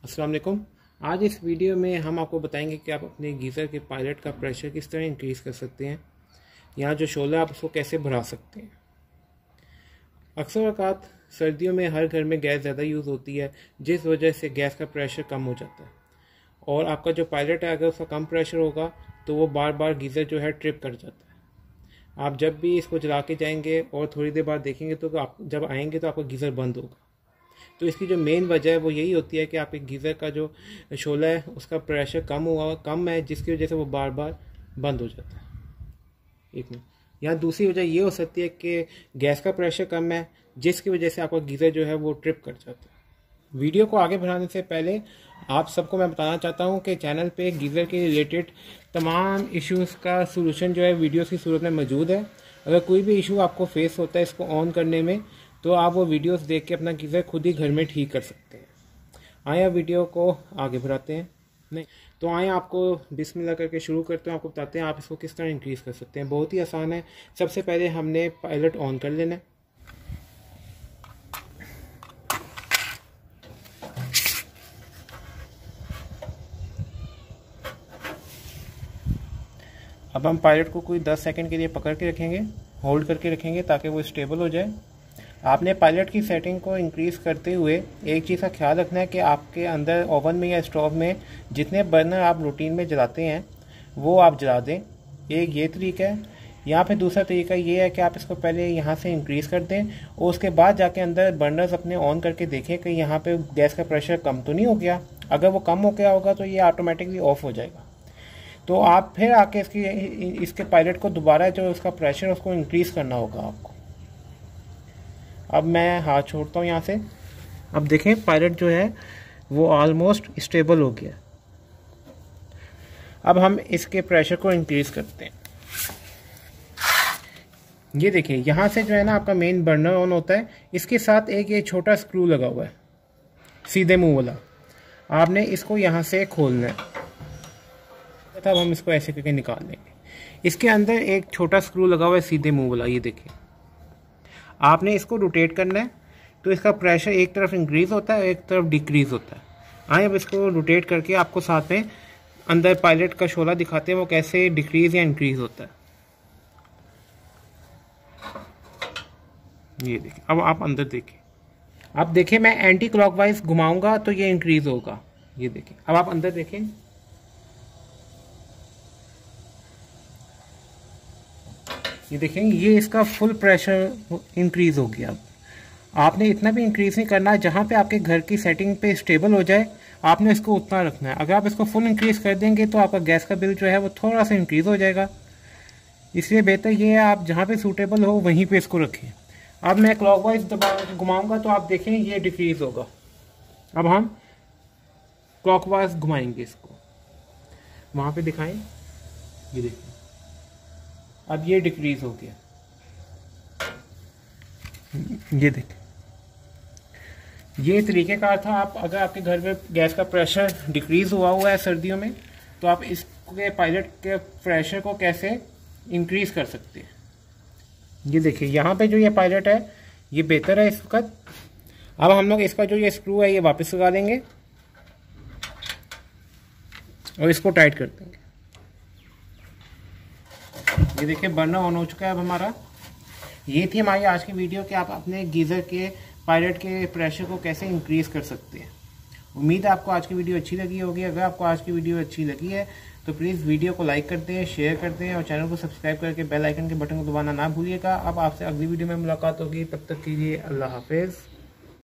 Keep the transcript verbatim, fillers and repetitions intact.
अस्सलाम वालेकुम। आज इस वीडियो में हम आपको बताएंगे कि आप अपने गीज़र के पायलट का प्रेशर किस तरह इंक्रीज़ कर सकते हैं। यहाँ जो शोला आप उसको कैसे बढ़ा सकते हैं। अक्सर औक़ात सर्दियों में हर घर में गैस ज़्यादा यूज़ होती है, जिस वजह से गैस का प्रेशर कम हो जाता है और आपका जो पायलट है अगर उसका कम प्रेशर होगा तो वो बार बार गीज़र जो है ट्रिप कर जाता है। आप जब भी इसको जला के जाएंगे और थोड़ी देर बाद देखेंगे तो आप जब आएंगे तो आपका गीज़र बंद होगा। तो इसकी जो मेन वजह है वो यही होती है कि आपके गीज़र का जो शोला है उसका प्रेशर कम हुआ कम है, जिसकी वजह से वो बार बार बंद हो जाता है। एक मिनट। यहाँ दूसरी वजह ये हो सकती है कि गैस का प्रेशर कम है, जिसकी वजह से आपका गीज़र जो है वो ट्रिप कर जाता है। वीडियो को आगे बढ़ाने से पहले आप सबको मैं बताना चाहता हूँ कि चैनल पे गीज़र के रिलेटेड तमाम इश्यूज़ का सलूशन जो है वीडियोस की सूरत में मौजूद है। अगर कोई भी इशू आपको फेस होता है इसको ऑन करने में तो आप वो वीडियोस देख के अपना गीज़र खुद ही घर में ठीक कर सकते हैं। आए वीडियो को आगे बढ़ाते हैं। नहीं तो आए आपको बिस्मिल्लाह करके शुरू करते हैं। आपको बताते हैं आप इसको किस तरह इंक्रीज़ कर सकते हैं। बहुत ही आसान है। सबसे पहले हमने पायलट ऑन कर लेना है। अब हम पायलट को कोई दस सेकंड के लिए पकड़ के रखेंगे, होल्ड करके रखेंगे ताकि वो स्टेबल हो जाए। आपने पायलट की सेटिंग को इंक्रीज़ करते हुए एक चीज़ का ख्याल रखना है कि आपके अंदर ओवन में या स्टोव में जितने बर्नर आप रूटीन में जलाते हैं वो आप जला दें। एक ये तरीका है। यहाँ पे दूसरा तरीका ये है कि आप इसको पहले यहाँ से इंक्रीज़ कर दें और उसके बाद जाके अंदर बर्नर्स अपने ऑन करके देखें कि यहाँ पे गैस का प्रेशर कम तो नहीं हो गया। अगर वो कम हो गया होगा तो ये ऑटोमेटिकली ऑफ हो जाएगा। तो आप फिर आके इसकी इसके पायलट को दोबारा जो उसका प्रेशर उसको इंक्रीज़ करना होगा आपको। अब मैं हाथ छोड़ता हूँ यहाँ से। अब देखें पायलट जो है वो ऑलमोस्ट स्टेबल हो गया। अब हम इसके प्रेशर को इंक्रीज़ करते हैं। ये देखिए यहाँ से जो है ना आपका मेन बर्नर ऑन होता है, इसके साथ एक ये छोटा स्क्रू लगा हुआ है सीधे मुंह वाला। आपने इसको यहाँ से खोलना है, तब हम इसको ऐसे करके निकाल लेंगे। इसके अंदर एक छोटा स्क्रू लगा हुआ है सीधे मुंह वाला, ये देखिए। आपने इसको रोटेट करना है तो इसका प्रेशर एक तरफ इंक्रीज होता है एक तरफ डिक्रीज होता है। आइए अब इसको रोटेट करके आपको साथ में अंदर पायलट का शोला दिखाते हैं वो कैसे डिक्रीज या इंक्रीज होता है। ये देखिए। अब आप अंदर देखिए। अब देखिए मैं एंटी क्लॉकवाइज घुमाऊंगा तो ये इंक्रीज होगा। ये देखिए। अब आप अंदर देखें। ये देखेंगे ये इसका फुल प्रेशर इंक्रीज हो गया। अब आपने इतना भी इंक्रीज नहीं करना, जहाँ पे आपके घर की सेटिंग पे स्टेबल हो जाए आपने इसको उतना रखना है। अगर आप इसको फुल इंक्रीज कर देंगे तो आपका गैस का बिल जो है वो थोड़ा सा इंक्रीज हो जाएगा। इसलिए बेहतर ये है आप जहाँ पे सूटेबल हो वहीं पे इसको रखें। अब मैं क्लॉकवाइज घुमाऊंगा तो आप देखें ये डिक्रीज होगा। अब हम क्लॉकवाइज घुमाएंगे इसको, वहाँ पे दिखाएं। ये देखिए अब ये डिक्रीज हो गया। ये देखिए ये तरीक़ेकार था। आप अगर आपके घर में गैस का प्रेशर डिक्रीज हुआ हुआ है सर्दियों में तो आप इसके पायलट के प्रेशर को कैसे इंक्रीज कर सकते हैं। ये देखिए यहाँ पे जो ये पायलट है ये बेहतर है इस वक्त। अब हम लोग इसका जो ये स्क्रू है ये वापस लगा देंगे और इसको टाइट कर देंगे। ये देखिए बर्नर ऑन हो चुका है अब हमारा। ये थी हमारी आज की वीडियो कि आप अपने गीज़र के पायलट के प्रेशर को कैसे इंक्रीज़ कर सकते हैं। उम्मीद है आपको आज की वीडियो अच्छी लगी होगी। अगर आपको आज की वीडियो अच्छी लगी है तो प्लीज़ वीडियो को लाइक कर दें, शेयर कर दें और चैनल को सब्सक्राइब करके बेल आइकन के बटन को दबाना ना भूलिएगा। अब आपसे अगली वीडियो में मुलाकात होगी, तब तक के लिए अल्लाह हाफिज़।